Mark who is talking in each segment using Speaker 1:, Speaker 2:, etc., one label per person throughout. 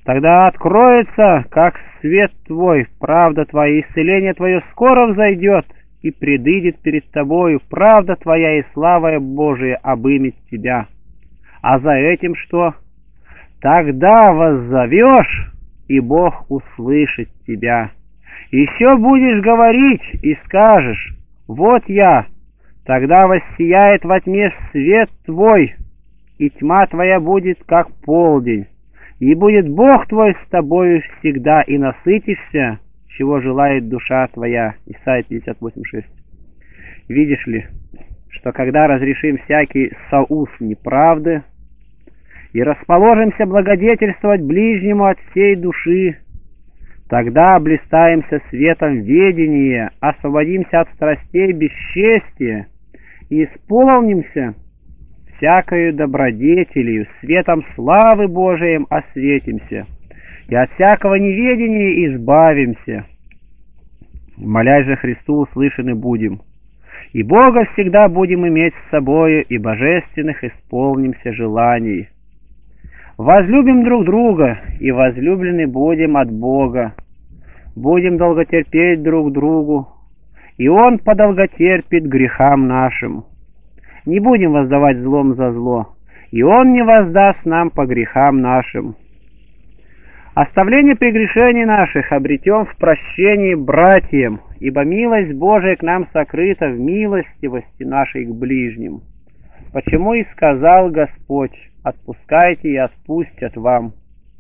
Speaker 1: Тогда откроется, как свет Твой, правда Твоя, исцеление Твое скоро взойдет, и предыдет перед Тобою правда Твоя и слава Божия обымет Тебя. А за этим что? Тогда воззовешь, и Бог услышит тебя. Еще будешь говорить и скажешь: вот я. Тогда воссияет во тьме свет Твой, и тьма Твоя будет как полдень. И будет Бог Твой с тобою всегда, и насытишься, чего желает душа твоя. Исайя 58:6. Видишь ли, что когда разрешим всякий соус неправды и расположимся благодетельствовать ближнему от всей души, тогда блистаемся светом ведения, освободимся от страстей бесчестия и исполнимся всякою добродетелью, светом славы Божией осветимся, и от всякого неведения избавимся. Молясь же Христу, услышаны будем, и Бога всегда будем иметь с собою, и божественных исполнимся желаний. Возлюбим друг друга, и возлюблены будем от Бога. Будем долготерпеть друг другу, и Он подолготерпит грехам нашим. Не будем воздавать злом за зло, и Он не воздаст нам по грехам нашим. Оставление прегрешений наших обретем в прощении братьям, ибо милость Божия к нам сокрыта в милостивости нашей к ближним. Почему и сказал Господь: отпускайте, и отпустят вам.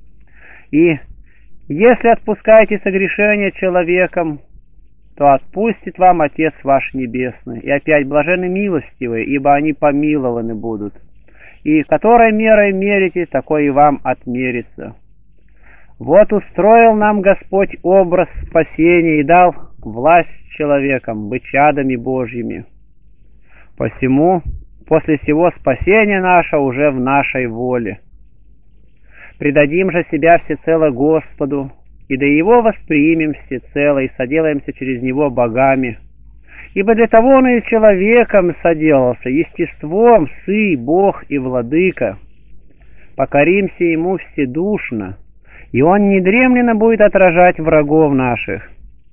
Speaker 1: И если отпускаете согрешение человеком, то отпустит вам Отец ваш Небесный. И опять: блаженны милостивые, ибо они помилованы будут. И которой мерой мерите, такой и вам отмерится. Вот устроил нам Господь образ спасения и дал власть человекам, быть чадами Божьими. Посему, после сего спасения наше уже в нашей воле. Предадим же себя всецело Господу, и до Его воспримем всецело, и соделаемся через Него богами. Ибо для того Он и человеком соделался, естеством Сы, Бог и Владыка. Покоримся Ему вседушно, и Он недремленно будет отражать врагов наших.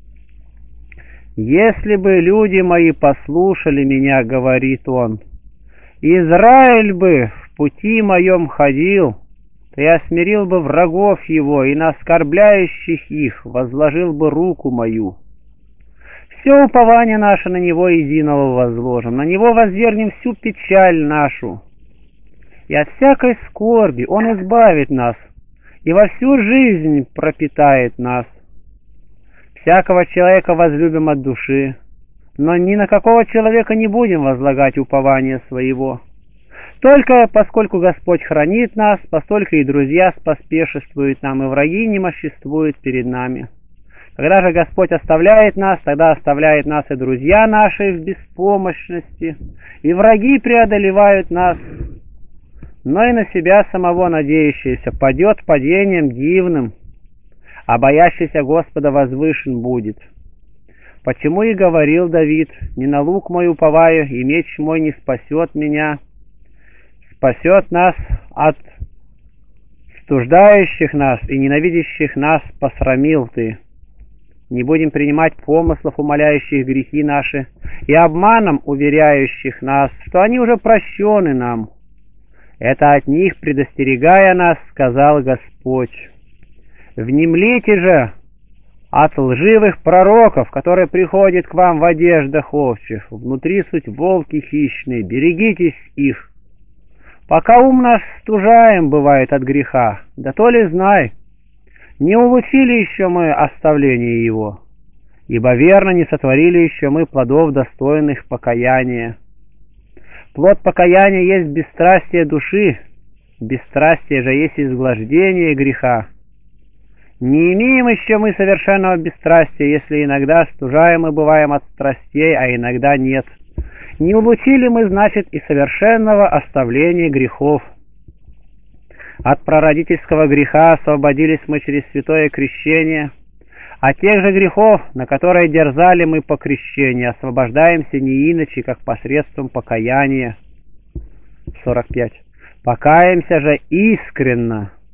Speaker 1: Если бы люди мои послушали меня, говорит Он, Израиль бы в пути моем ходил, то я смирил бы врагов его, и на оскорбляющих их возложил бы руку мою. Все упование наше на Него единого возложим, на Него возвергнем всю печаль нашу. И от всякой скорби Он избавит нас, и во всю жизнь пропитает нас. Всякого человека возлюбим от души, но ни на какого человека не будем возлагать упование своего. Только поскольку Господь хранит нас, постолько и друзья споспешествуют нам, и враги немоществуют перед нами. Когда же Господь оставляет нас, тогда оставляет нас и друзья наши в беспомощности, и враги преодолевают нас. Но и на себя самого надеющийся падет падением дивным, а боящийся Господа возвышен будет. Почему и говорил Давид: «Не на лук мой уповаю, и меч мой не спасет меня». Спасет нас от стуждающих нас и ненавидящих нас посрамил Ты. Не будем принимать помыслов, умаляющих грехи наши, и обманом уверяющих нас, что они уже прощены нам. Это от них, предостерегая нас, сказал Господь. Внемлите же от лживых пророков, которые приходят к вам в одеждах овчих, внутри суть волки хищные, берегитесь их. Пока ум наш стужаем бывает от греха, да то ли знай, не улучили еще мы оставление его, ибо верно не сотворили еще мы плодов, достойных покаяния. Плод покаяния есть бесстрастие души, бесстрастие же есть изглаждение греха. Не имеем еще мы совершенного бесстрастия, если иногда стужаем и бываем от страстей, а иногда нет. Не улучили мы, значит, и совершенного оставления грехов. От прародительского греха освободились мы через святое крещение, а тех же грехов, на которые дерзали мы по крещению, освобождаемся не иначе, как посредством покаяния. 45. Покаемся же искренно,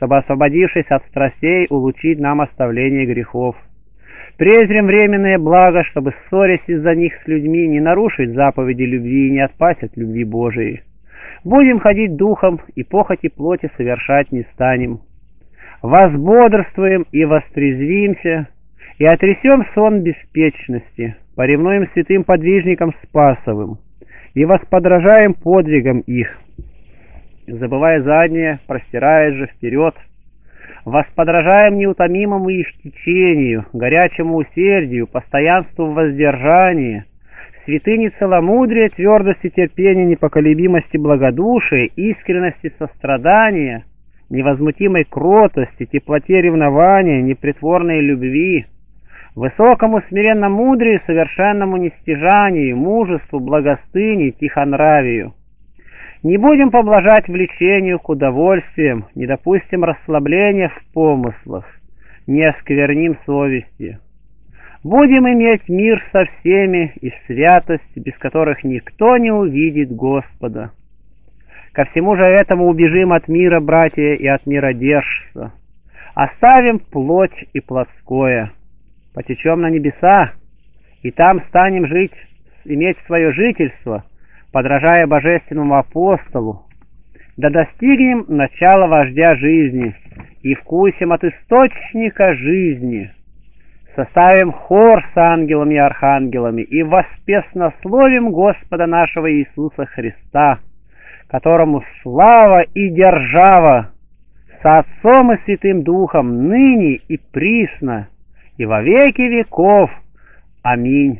Speaker 1: чтобы, освободившись от страстей, улучшить нам оставление грехов. Презрем временное благо, чтобы, ссорясь из-за них с людьми, не нарушить заповеди любви и не отпасть от любви Божией. Будем ходить духом, и похоти плоти совершать не станем. Возбодрствуем и вострезвимся, и отрясем сон беспечности, поревнуем святым подвижникам Спасовым, и восподражаем подвигам их. Забывая заднее, простираясь же вперед, восподражаем неутомимому их течению, горячему усердию, постоянству в воздержании, святыне целомудрия, твердости терпения, непоколебимости благодушия, искренности сострадания, невозмутимой кротости, теплоте ревнования, непритворной любви, высокому смиренному мудрию, совершенному нестяжанию, мужеству, благостыне, тихонравию. Не будем поблажать влечению к удовольствиям, не допустим расслабления в помыслах, не оскверним совести. Будем иметь мир со всеми и святость, без которых никто не увидит Господа. Ко всему же этому убежим от мира, братья, и от миродержца. Оставим плоть и плотское, потечем на небеса, и там станем жить, иметь свое жительство, подражая божественному апостолу, да достигнем начала вождя жизни и вкусим от источника жизни. Составим хор с ангелами и архангелами и воспеснословим Господа нашего Иисуса Христа, которому слава и держава со Отцом и Святым Духом ныне и присно и во веки веков. Аминь.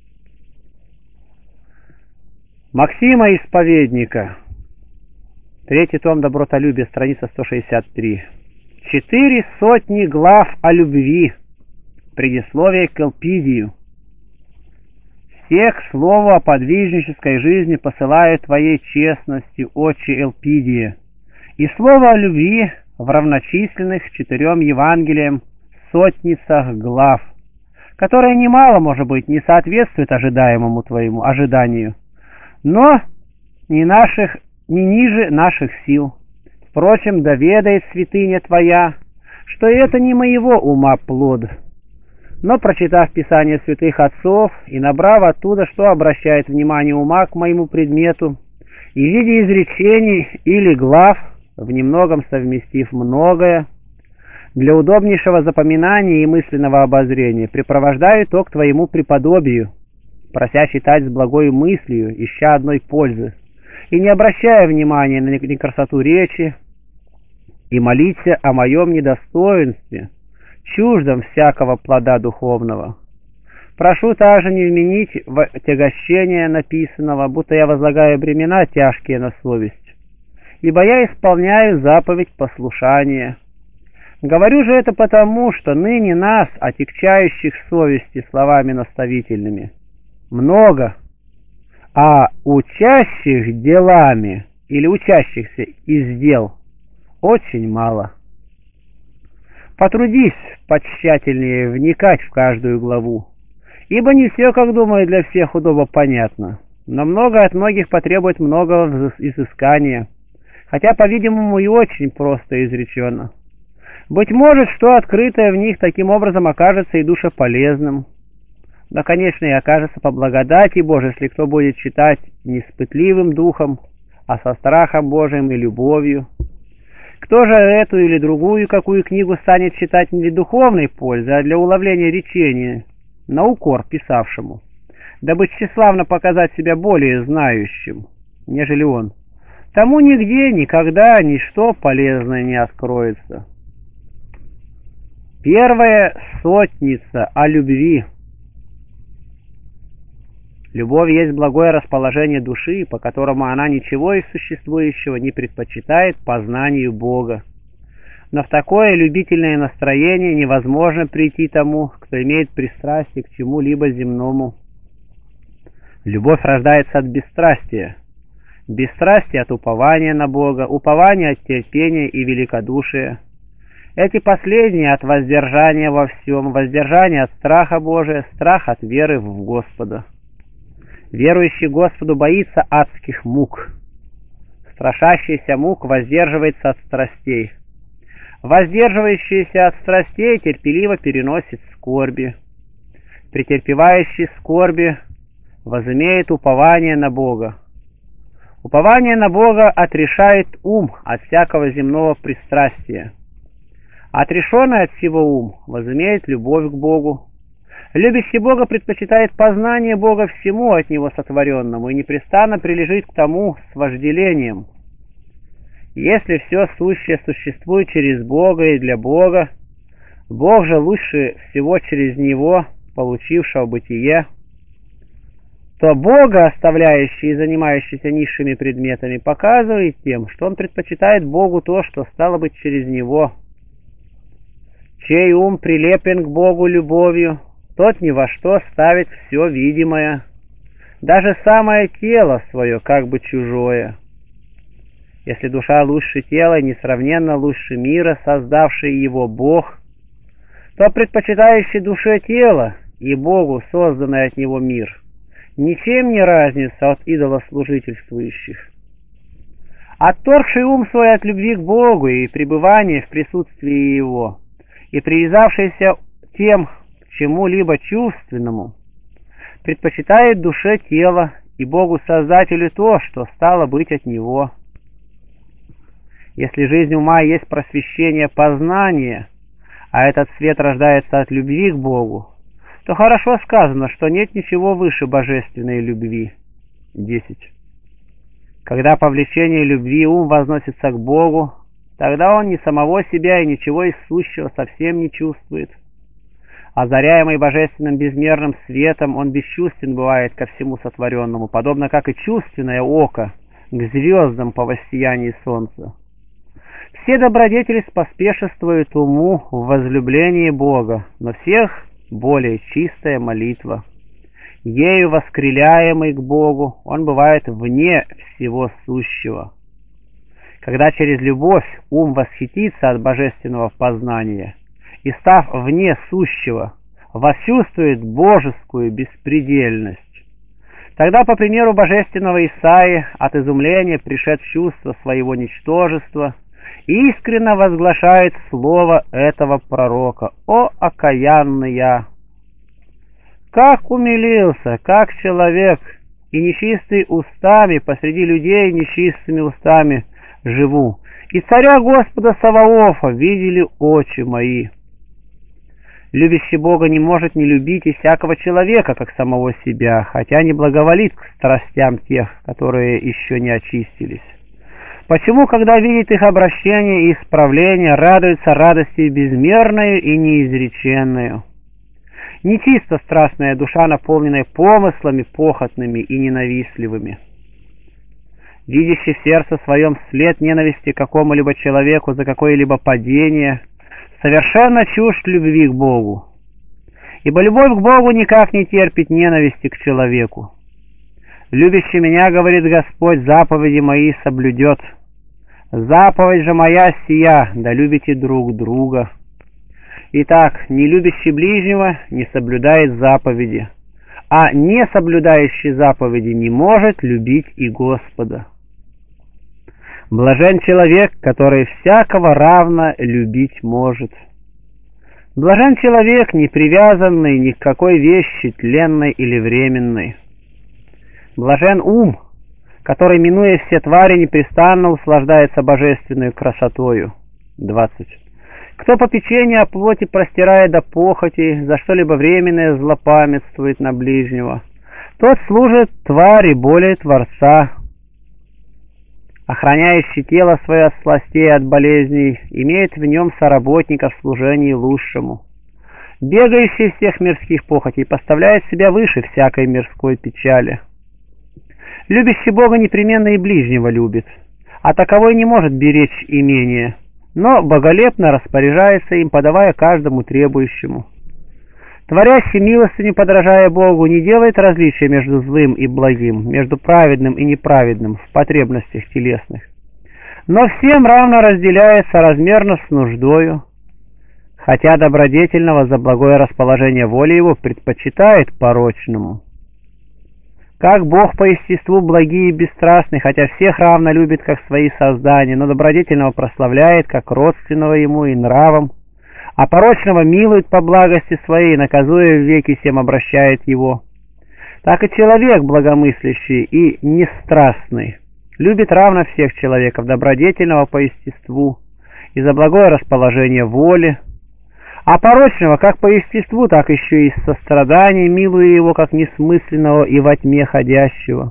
Speaker 1: Максима Исповедника. 3 том Добротолюбие, страница 163. 400 глав о любви. Предисловие к Элпидию. Всех к слову о подвижнической жизни посылаю твоей честности, отче Элпидия, и слово о любви в равночисленных 4 Евангелиям сотницах глав, которое немало, может быть, не соответствует ожидаемому твоему ожиданию, но не ниже наших сил. Впрочем, да ведает святыня твоя, что это не моего ума плод. Но, прочитав Писание святых отцов и набрав оттуда, что обращает внимание ума к моему предмету, и в виде изречений или глав, в немногом совместив многое, для удобнейшего запоминания и мысленного обозрения, препровождаю то к твоему преподобию, прося читать с благой мыслью, ища одной пользы, и не обращая внимания на красоту речи, и молиться о моем недостоинстве, чуждом всякого плода духовного. Прошу также не вменить в отягощение написанного, будто я возлагаю бремена тяжкие на совесть, ибо я исполняю заповедь послушания. Говорю же это потому, что ныне нас, отягчающих совести словами наставительными, много, а учащих делами или учащихся из дел очень мало. Потрудись потщательнее вникать в каждую главу, ибо не все, как думаю, для всех удобно понятно, но много от многих потребует многого изыскания, хотя, по-видимому, и очень просто изречено. Быть может, что открытое в них таким образом окажется и душеполезным, но, конечно, и окажется по благодати Божией, если кто будет читать не с пытливым духом, а со страхом Божиим и любовью. Кто же эту или другую какую книгу станет читать не для духовной пользы, а для уловления речения, на укор писавшему, дабы тщеславно показать себя более знающим, нежели он, тому нигде, никогда, ничто полезное не откроется. Первая сотница о любви. Любовь есть благое расположение души, по которому она ничего из существующего не предпочитает познанию Бога. Но в такое любительное настроение невозможно прийти тому, кто имеет пристрастие к чему-либо земному. Любовь рождается от бесстрастия. Бесстрастие от упования на Бога, упование от терпения и великодушия. Эти последние от воздержания во всем, воздержание от страха Божия, страх от веры в Господа. Верующий Господу боится адских мук. Страшащийся мук воздерживается от страстей. Воздерживающийся от страстей терпеливо переносит скорби. Претерпевающий скорби возымеет упование на Бога. Упование на Бога отрешает ум от всякого земного пристрастия. Отрешенный от всего ум возымеет любовь к Богу. Любящий Бога предпочитает познание Бога всему от Него сотворенному и непрестанно прилежит к тому с вожделением. Если все сущее существует через Бога и для Бога, Бог же лучше всего через Него, получившего бытие, то Бога, оставляющий и занимающийся низшими предметами, показывает тем, что он предпочитает Богу то, что стало быть через Него. Чей ум прилеплен к Богу любовью, тот ни во что ставит все видимое, даже самое тело свое как бы чужое. Если душа лучше тела и несравненно лучше мира, создавший его Бог, то предпочитающий душе тело и Богу созданный от него мир ничем не разнится от идолослужительствующих. Отторгший ум свой от любви к Богу и пребывания в присутствии Его, и привязавшийся тем к чему-либо чувственному, предпочитает душе тело и Богу-Создателю то, что стало быть от Него. Если жизнь ума есть просвещение познания, а этот свет рождается от любви к Богу, то хорошо сказано, что нет ничего выше божественной любви. 10. Когда по влечению любви ум возносится к Богу, тогда он ни самого себя и ничего из сущего совсем не чувствует. Озаряемый божественным безмерным светом, он бесчувствен бывает ко всему сотворенному, подобно как и чувственное око к звездам по воссиянии солнца. Все добродетели споспешествуют уму в возлюблении Бога, но всех более чистая молитва. Ею воскреляемый к Богу, он бывает вне всего сущего. Когда через любовь ум восхитится от божественного познания и, став вне сущего, восчувствует божескую беспредельность, тогда, по примеру божественного Исаии, от изумления пришед в чувство своего ничтожества, искренно возглашает слово этого пророка: «О, окаянный я! Как умилился, как человек, и нечистый устами посреди людей нечистыми устами живу, и царя Господа Саваофа видели очи мои». Любящий Бога не может не любить и всякого человека, как самого себя, хотя не благоволит к страстям тех, которые еще не очистились. Почему, когда видит их обращение и исправление, радуется радостью безмерной и неизреченную? Нечисто страстная душа, наполненная помыслами похотными и ненавистливыми. Видящий в сердце своем след ненависти к какому-либо человеку за какое-либо падение, совершенно чужд любви к Богу. Ибо любовь к Богу никак не терпит ненависти к человеку. «Любящий меня, — говорит Господь, — заповеди мои соблюдет. Заповедь же моя сия, да любите друг друга». Итак, не любящий ближнего не соблюдает заповеди, а не соблюдающий заповеди не может любить и Господа. Блажен человек, который всякого равно любить может. Блажен человек, не привязанный ни к какой вещи, тленной или временной. Блажен ум, который, минуя все твари, непрестанно услаждается божественной красотою. 20. Кто попечение о плоти, простирая до похоти, за что-либо временное злопамятствует на ближнего, тот служит твари более Творца. Охраняющий тело свое от сластей и от болезней, имеет в нем соработника в служении лучшему. Бегающий из всех мирских похотей поставляет себя выше всякой мирской печали. Любящий Бога непременно и ближнего любит, а таковой не может беречь имение, но боголепно распоряжается им, подавая каждому требующему. Творящий милостыню, подражая Богу, не делает различия между злым и благим, между праведным и неправедным в потребностях телесных, но всем равно разделяет соразмерно с нуждою, хотя добродетельного за благое расположение воли его предпочитает порочному. Как Бог по естеству благий и бесстрастный, хотя всех равно любит, как свои создания, но добродетельного прославляет, как родственного ему и нравом, а порочного милует по благости своей, наказуя в веки всем обращает его. Так и человек благомыслящий и нестрастный любит равно всех человеков, добродетельного по естеству и за благое расположение воли, а порочного как по естеству, так еще и с состраданием, милуя его как несмысленного и во тьме ходящего.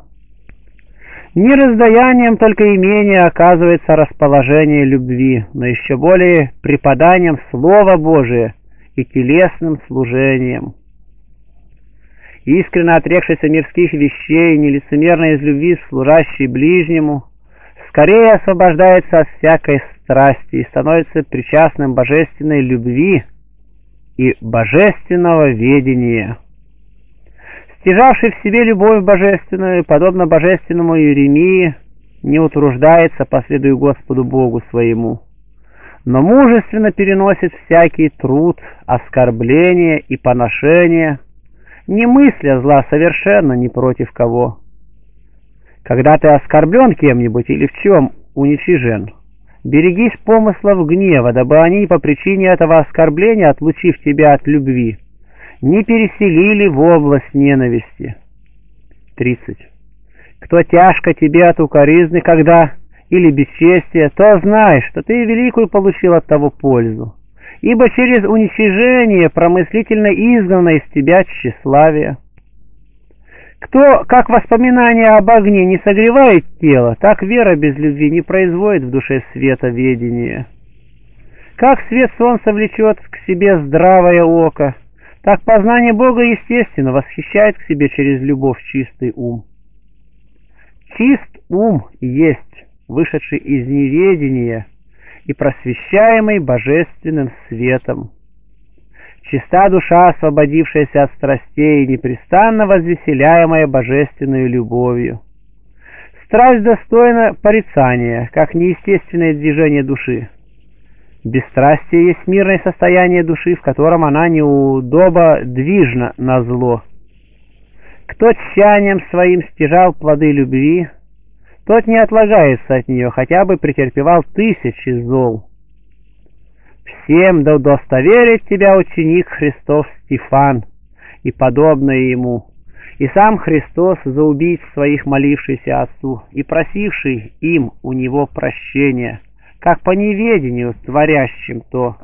Speaker 1: Не раздаянием только имения оказывается расположение любви, но еще более преподанием Слова Божия и телесным служением. Искренно отрекшийся мирских вещей, нелицемерно из любви служащий ближнему, скорее освобождается от всякой страсти и становится причастным божественной любви и божественного ведения. Стяжавший в себе любовь божественную, подобно божественному Иеремии, не утруждается, последуя Господу Богу своему, но мужественно переносит всякий труд, оскорбление и поношение, не мысля зла совершенно ни против кого. Когда ты оскорблен кем-нибудь или в чем уничижен, берегись помыслов гнева, дабы они по причине этого оскорбления, отлучив тебя от любви, не переселили в область ненависти. 30. Кто тяжко тебе от укоризны, когда или бесчестия, то знай, что ты великую получил от того пользу, ибо через уничижение промыслительно изгнано из тебя тщеславие. Кто, как воспоминание об огне, не согревает тело, так вера без любви не производит в душе света ведения. Как свет солнца влечет к себе здравое око, так познание Бога естественно восхищает к себе через любовь чистый ум. Чист ум есть, вышедший из неведения и просвещаемый божественным светом. Чиста душа, освободившаяся от страстей, непрестанно возвеселяемая божественной любовью. Страсть достойна порицания, как неестественное движение души. Бесстрастие есть мирное состояние души, в котором она неудободвижна на зло. Кто тщанием своим стяжал плоды любви, тот не отлагается от нее, хотя бы претерпевал 1000 зол. Всем да удостоверит тебя ученик Христов Стефан и подобное ему, и сам Христос за убийц своих молившийся Отцу и просивший им у него прощения, как по неведению творящим то.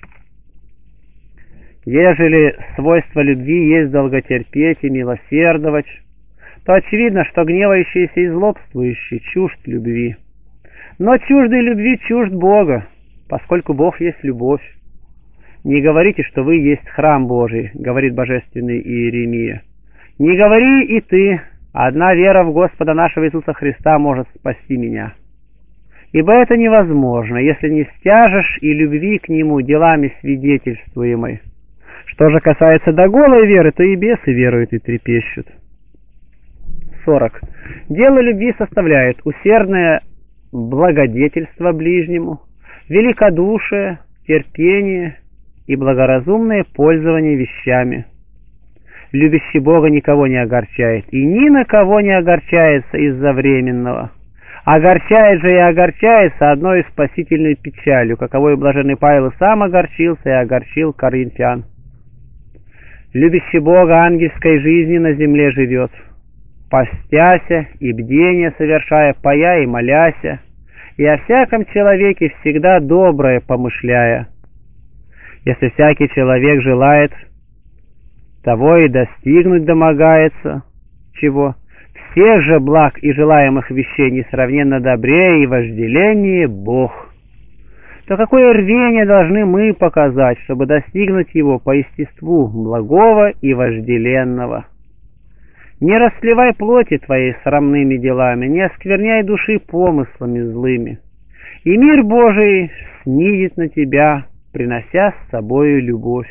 Speaker 1: Ежели свойство любви есть долготерпеть и милосердовать, то очевидно, что гневающийся и злобствующий чужд любви. Но чуждый любви чужд Бога, поскольку Бог есть любовь. Не говорите, что вы есть храм Божий, говорит божественный Иеремия. Не говори и ты, одна вера в Господа нашего Иисуса Христа может спасти меня. Ибо это невозможно, если не стяжешь и любви к Нему делами свидетельствуемой. Что же касается до голой веры, то и бесы веруют и трепещут. 40. Дело любви составляет усердное благодетельство ближнему, великодушие, терпение и благоразумное пользование вещами. Любящий Бога никого не огорчает и ни на кого не огорчается из-за временного. Огорчает же и огорчается одной спасительной печалью, каковой блаженный Павел сам огорчился и огорчил коринфян. Любящий Бога ангельской жизни на земле живет, постяся и бдение совершая, пая и моляся, и о всяком человеке всегда доброе помышляя. Если всякий человек желает того и достигнуть домогается, чего? Всех же благ и желаемых вещей несравненно добрее и вожделеннее Бог. То какое рвение должны мы показать, чтобы достигнуть его по естеству благого и вожделенного? Не расслевай плоти твоей срамными делами, не оскверняй души помыслами злыми, и мир Божий снидет на тебя, принося с собою любовь.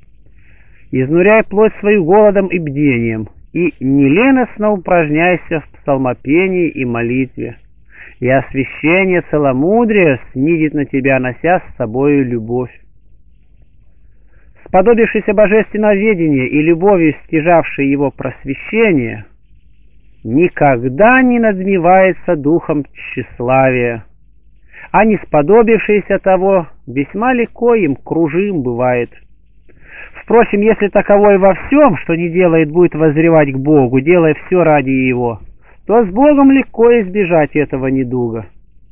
Speaker 1: Изнуряй плоть свою голодом и бдением, и неленостно упражняйся в псалмопении и молитве, и освящение целомудрия снидет на тебя, нося с собою любовь. Сподобившийся божественного ведения и любовью стяжавший его просвещение, никогда не надмевается духом тщеславия, а не сподобившийся того весьма легко им кружим бывает. Впрочем, если таковой во всем, что не делает, будет воззревать к Богу, делая все ради Его, то с Богом легко избежать этого недуга.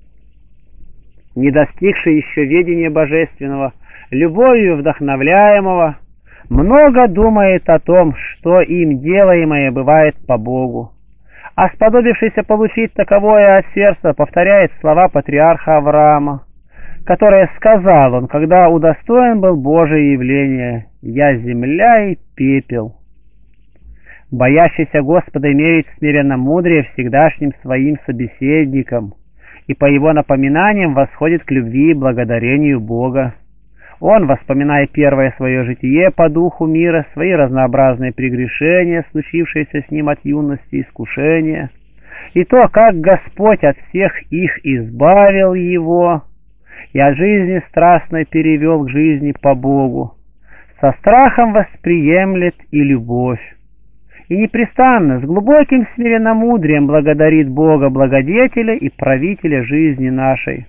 Speaker 1: Не достигший еще ведения божественного, любовью вдохновляемого, много думает о том, что им делаемое бывает по Богу, а сподобившийся получить таковое от сердца повторяет слова патриарха Авраама, которое сказал он, когда удостоен был Божие явление: «Я земля и пепел». Боящийся Господа имеет смиренно-мудрее всегдашним своим собеседником, и по его напоминаниям восходит к любви и благодарению Бога. Он, воспоминая первое свое житие по духу мира, свои разнообразные прегрешения, случившиеся с ним от юности и искушения, и то, как Господь от всех их избавил его и от жизни страстной перевел к жизни по Богу, со страхом восприемлет и любовь, и непрестанно с глубоким смиренномудрием благодарит Бога, благодетеля и правителя жизни нашей.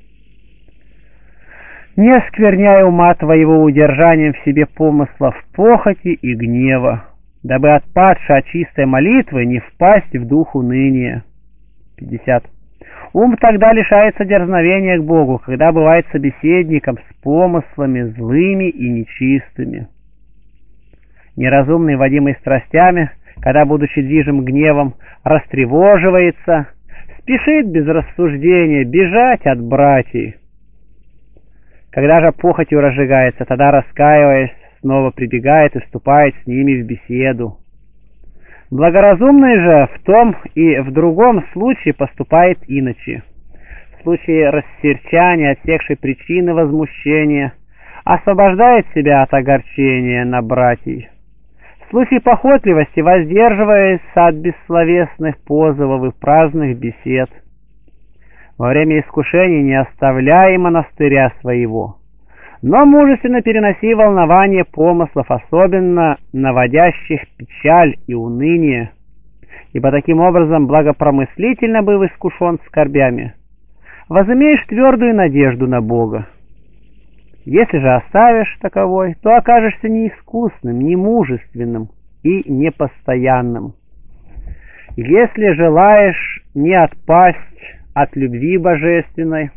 Speaker 1: Не оскверняй ума твоего удержанием в себе помыслов похоти и гнева, дабы отпадши от чистой молитвы не впасть в дух уныния. 50. Ум тогда лишается дерзновения к Богу, когда бывает собеседником с помыслами злыми и нечистыми. Неразумный, водимый страстями, когда, будучи движим гневом, растревоживается, спешит без рассуждения бежать от братьев. Когда же похотью разжигается, тогда, раскаиваясь, снова прибегает и вступает с ними в беседу. Благоразумный же в том и в другом случае поступает иначе. В случае рассерчания, отсекшей причины возмущения, освобождает себя от огорчения на братьев. В случае похотливости воздерживается от бессловесных позывов и праздных бесед. Во время искушений не оставляй монастыря своего, но мужественно переноси волнование помыслов, особенно наводящих печаль и уныние, ибо таким образом, благопромыслительно быв искушен скорбями, возымеешь твердую надежду на Бога. Если же оставишь таковой, то окажешься неискусным, немужественным и непостоянным. Если желаешь не отпасть от любви божественной,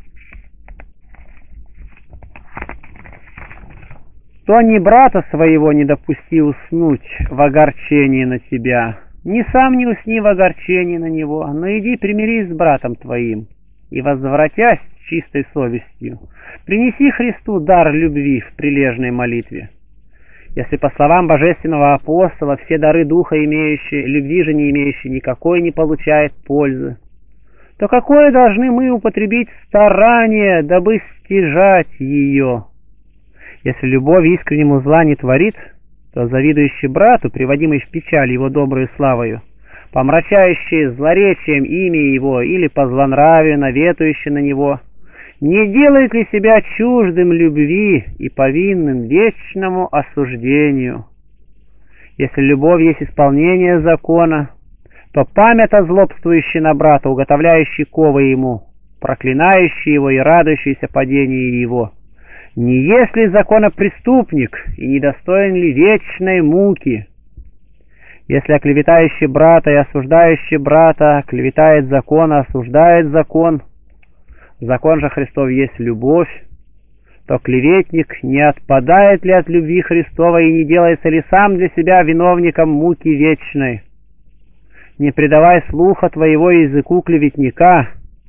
Speaker 1: то ни брата своего не допусти уснуть в огорчении на тебя, ни сам не усни в огорчении на него, но иди примирись с братом твоим, и, возвратясь с чистой совестью, принеси Христу дар любви в прилежной молитве. Если, по словам божественного апостола, все дары духа имеющие, любви же не имеющие никакой не получает пользы, то какое должны мы употребить старание, дабы стяжать ее? Если любовь искреннему зла не творит, то завидующий брату, приводимый в печаль его доброю славою, помрачающий злоречием имя его или по злонравию наветующий на него, не делает ли себя чуждым любви и повинным вечному осуждению? Если любовь есть исполнение закона, то память о злобствующей на брата, уготовляющей ковы ему, проклинающий его и радующийся падению его, не есть ли законопреступник и недостоин ли вечной муки? Если оклеветающий брата и осуждающий брата клеветает закон, осуждает закон, закон же Христов есть любовь, то клеветник не отпадает ли от любви Христовой и не делается ли сам для себя виновником муки вечной? Не предавай слуха твоего языку клеветника,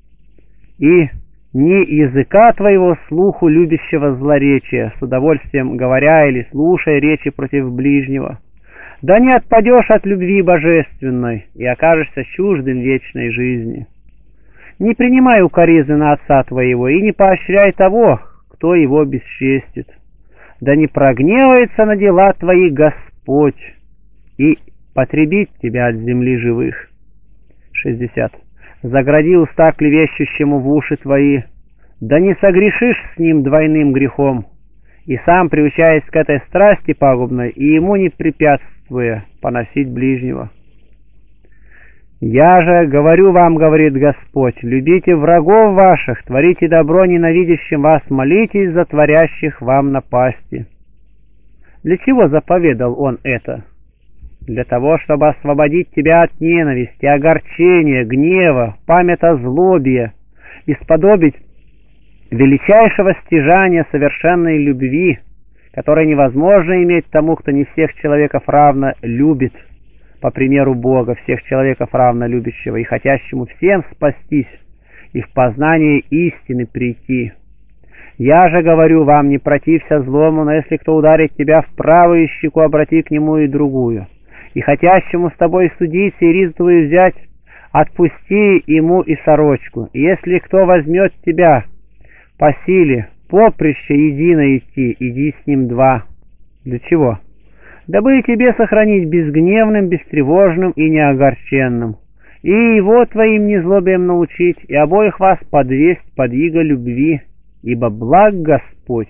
Speaker 1: и ни языка твоего слуху любящего злоречия, с удовольствием говоря или слушая речи против ближнего. Да не отпадешь от любви божественной и окажешься чуждым вечной жизни. Не принимай укоризны на отца твоего и не поощряй того, кто его бесчестит. Да не прогневается на дела твои Господь и потребит тебя от земли живых. 60. Загради уста клевещущему в уши твои, да не согрешишь с ним двойным грехом, и сам, приучаясь к этой страсти пагубной, и ему не препятствуя поносить ближнего. «Я же говорю вам, — говорит Господь, — любите врагов ваших, творите добро ненавидящим вас, молитесь за творящих вам напасти». Для чего заповедал Он это? Для того, чтобы освободить тебя от ненависти, огорчения, гнева, памятозлобия, и сподобить величайшего стяжания совершенной любви, которой невозможно иметь тому, кто не всех человеков равно любит, по примеру Бога, всех человеков равно любящего и хотящему всем спастись и в познание истины прийти. Я же говорю вам, не протився злому, но если кто ударит тебя в правую щеку, обрати к нему и другую. И хотящему с тобой судиться и ризу твою взять, отпусти ему и сорочку. И если кто возьмет тебя по силе, поприще едино идти, иди с ним два. Для чего? Дабы и тебе сохранить безгневным, бестревожным и неогорченным, и его твоим незлобием научить, и обоих вас подвесть под иго любви, ибо благ Господь.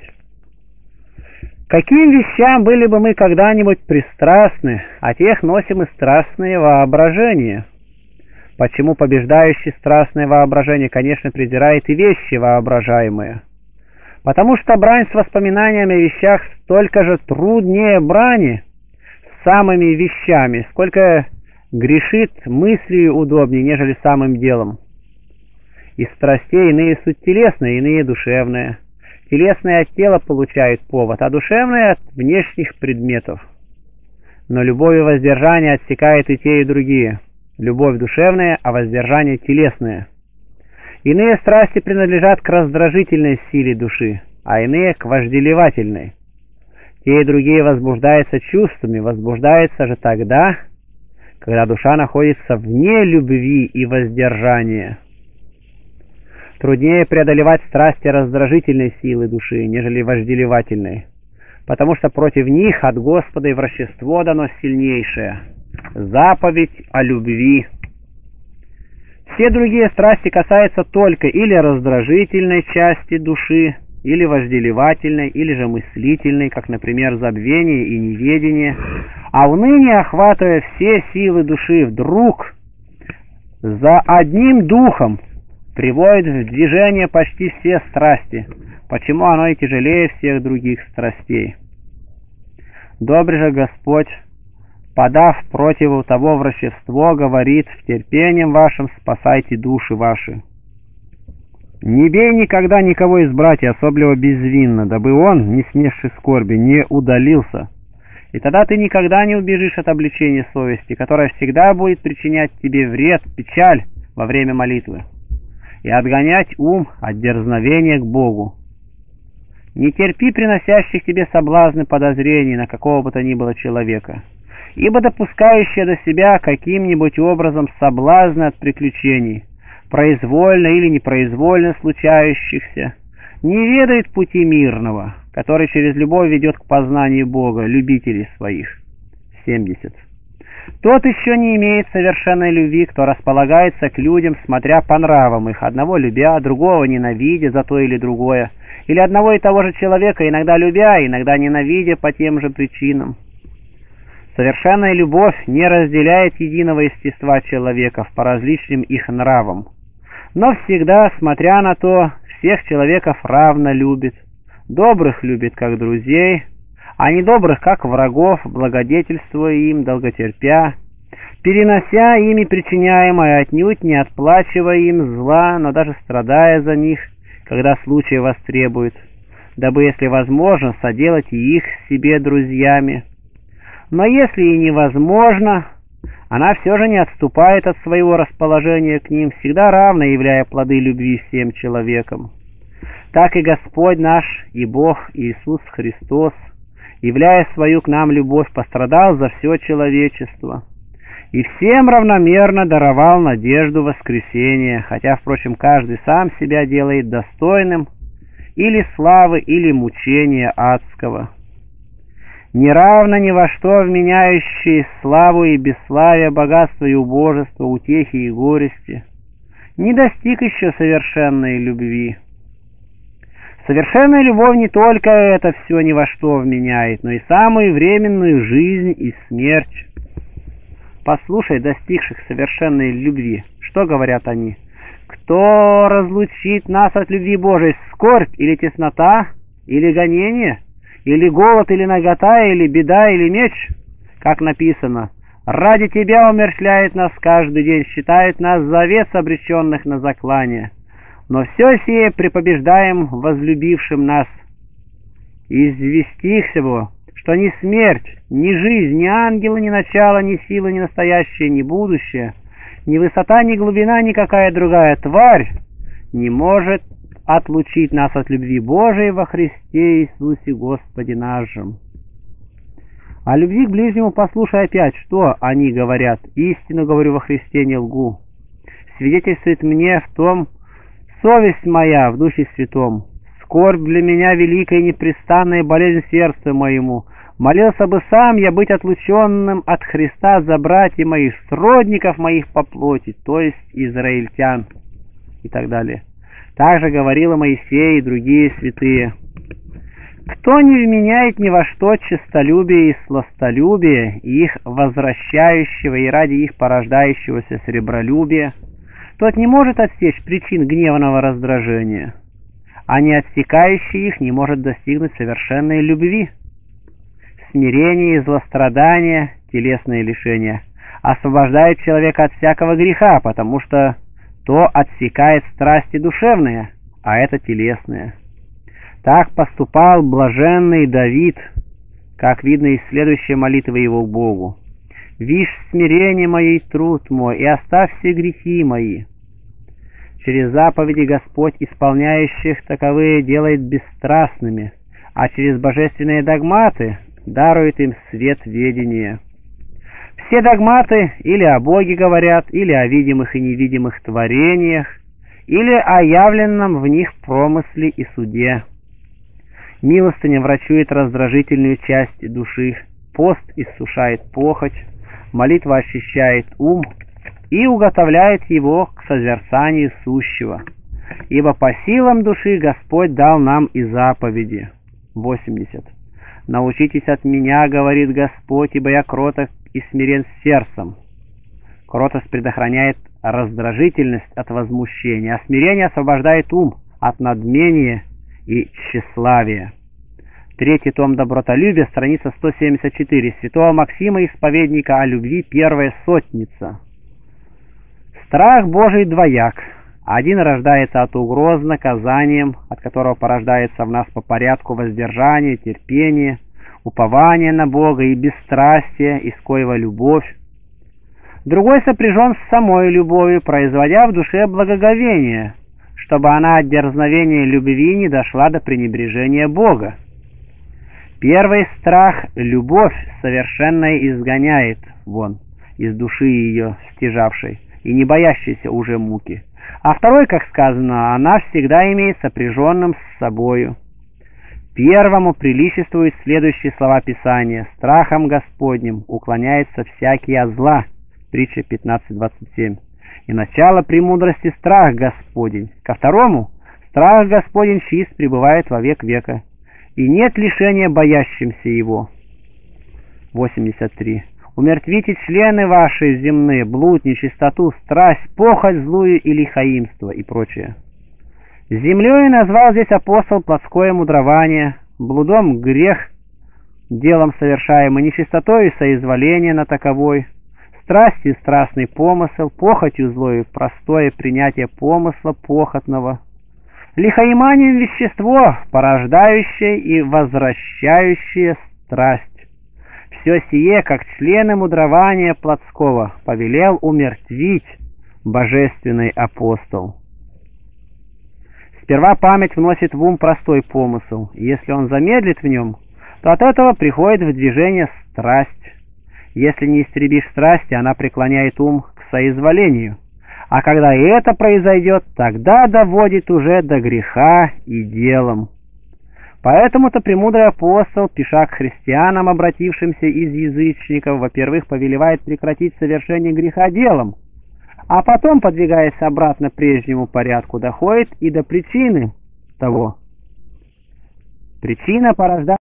Speaker 1: Каким вещам были бы мы когда-нибудь пристрастны, а тех носим и страстные воображения? Почему побеждающий страстное воображение, конечно, презирает и вещи воображаемые? Потому что брань с воспоминаниями о вещах столько же труднее брани с самыми вещами, сколько грешит мыслью удобнее, нежели самым делом. Из страстей иные суть телесные, иные душевные. Телесные от тела получают повод, а душевные от внешних предметов. Но любовь и воздержание отсекает и те, и другие. Любовь душевная, а воздержание телесное. Иные страсти принадлежат к раздражительной силе души, а иные к вожделевательной. Те и другие возбуждаются чувствами, возбуждаются же тогда, когда душа находится вне любви и воздержания. Труднее преодолевать страсти раздражительной силы души, нежели вожделевательной, потому что против них от Господа и врачество дано сильнейшее — заповедь о любви. Все другие страсти касаются только или раздражительной части души, или вожделевательной, или же мыслительной, как, например, забвение и неведение, а уныние, охватывая все силы души, вдруг за одним духом приводит в движение почти все страсти, почему оно и тяжелее всех других страстей. Добрый же Господь, подав противу того врачество, говорит: в терпением вашим спасайте души ваши. Не бей никогда никого из братьев, особливо безвинно, дабы он, не снесший скорби, не удалился. И тогда ты никогда не убежишь от обличения совести, которая всегда будет причинять тебе вред, печаль во время молитвы, и отгонять ум от дерзновения к Богу. Не терпи приносящих тебе соблазны подозрений на какого бы то ни было человека, ибо допускающие до себя каким-нибудь образом соблазны от приключений, произвольно или непроизвольно случающихся, не ведает пути мирного, который через любовь ведет к познанию Бога, любителей своих. 70. Тот еще не имеет совершенной любви, кто располагается к людям, смотря по нравам их, одного любя, другого ненавидя за то или другое, или одного и того же человека иногда любя, иногда ненавидя по тем же причинам. Совершенная любовь не разделяет единого естества человеков по различным их нравам, но всегда, смотря на то, всех человеков равно любит, добрых любит как друзей, а недобрых как врагов, благодетельствуя им, долготерпя, перенося ими причиняемое, отнюдь не отплачивая им зла, но даже страдая за них, когда случай востребует, дабы, если возможно, соделать и их себе друзьями. Но если и невозможно, она все же не отступает от своего расположения к ним, всегда равно являя плоды любви всем человекам. Так и Господь наш и Бог Иисус Христос, являя свою к нам любовь, пострадал за все человечество и всем равномерно даровал надежду воскресения, хотя, впрочем, каждый сам себя делает достойным или славы, или мучения адского. Неравно ни во что вменяющие славу и бесславие, богатство и убожество, утехи и горести, не достиг еще совершенной любви. Совершенная любовь не только это все ни во что вменяет, но и самую временную жизнь и смерть. послушай достигших совершенной любви. Что говорят они? Кто разлучит нас от любви Божией? Скорбь или теснота, или гонение, или голод, или нагота, или беда, или меч? Как написано: ради Тебя умерщвляет нас каждый день, считает нас за овец, обреченных на заклание. Но все сие препобеждаем возлюбившим нас. Извести всего, что ни смерть, ни жизнь, ни ангелы, ни начало, ни сила, ни настоящее, ни будущее, ни высота, ни глубина, никакая другая тварь не может отлучить нас от любви Божией во Христе Иисусе Господе нашем. О любви к ближнему послушай опять, что они говорят. Истину говорю во Христе, не лгу. Свидетельствует мне в том совесть моя в Духе Святом. Скорбь для меня великая и непрестанная болезнь сердца моему. Молился бы сам я быть отлученным от Христа за братьев моих, сродников моих по плоти, то есть израильтян, и так далее. Также говорил Моисей и другие святые. Кто не вменяет ни во что честолюбие и сластолюбие, их возвращающего и ради их порождающегося сребролюбия, тот не может отсечь причин гневного раздражения, а не отсекающий их не может достигнуть совершенной любви. Смирение и злострадание, телесные лишения, освобождают человека от всякого греха, потому что то отсекает страсти душевные, а это телесные. Так поступал блаженный Давид, как видно из следующей молитвы его к Богу. «Вишь смирение мое и труд мой, и оставь все грехи мои». Через заповеди Господь исполняющих таковые делает бесстрастными, а через божественные догматы дарует им свет ведения. Все догматы или о Боге говорят, или о видимых и невидимых творениях, или о явленном в них промысле и суде. Милостыня врачует раздражительную часть души, пост иссушает похоть, молитва очищает ум и уготовляет его к созерцанию сущего. Ибо по силам души Господь дал нам и заповеди. 80. «Научитесь от меня, говорит Господь, ибо я кроток и смирен сердцем». Кротость предохраняет раздражительность от возмущения, а смирение освобождает ум от надмения и тщеславия. Третий том «Добротолюбие», страница 174, святого Максима Исповедника о любви, первая сотница. Страх Божий двояк. Один рождается от угроз наказанием, от которого порождается в нас по порядку воздержание, терпение, упование на Бога и бесстрастие, из коего любовь. Другой сопряжен с самой любовью, производя в душе благоговение, чтобы она от дерзновения любви не дошла до пренебрежения Бога. Первый страх любовь совершенная изгоняет вон из души ее стяжавшей и не боящейся уже муки. А второй, как сказано, она всегда имеет сопряженным с собою. Первому приличествуют следующие слова Писания: «Страхом Господним уклоняется всякий от зла». Притча 15:27. «И начало премудрости страх Господень». Ко второму: «Страх Господень чист пребывает во век века, и нет лишения боящимся его». 83. «Умертвите члены ваши земные, блуд, нечистоту, страсть, похоть злую и лихаимство» и прочее. Землей назвал здесь апостол плотское мудрование, блудом грех, делом совершаемый, нечистотой соизволение на таковой, страстью страстный помысл, похотью злою простое принятие помысла похотного, лихоиманием вещество, порождающее и возвращающее страсть. Все сие, как члены мудрования плотского, повелел умертвить божественный апостол. Сперва память вносит в ум простой помысл, и если он замедлит в нем, то от этого приходит в движение страсть. Если не истребишь страсти, она преклоняет ум к соизволению, а когда и это произойдет, тогда доводит уже до греха и делом. Поэтому-то премудрый апостол, пиша к христианам, обратившимся из язычников, во-первых, повелевает прекратить совершение греха делом, а потом, подвигаясь обратно к прежнему порядку, доходит и до причины того. Причина порождает